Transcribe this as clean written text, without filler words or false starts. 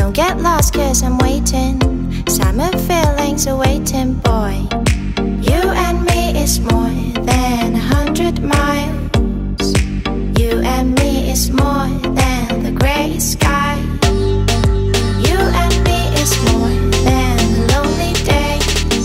Don't get lost cause I'm waiting. Summer feelings are waiting, boy. You and me is more.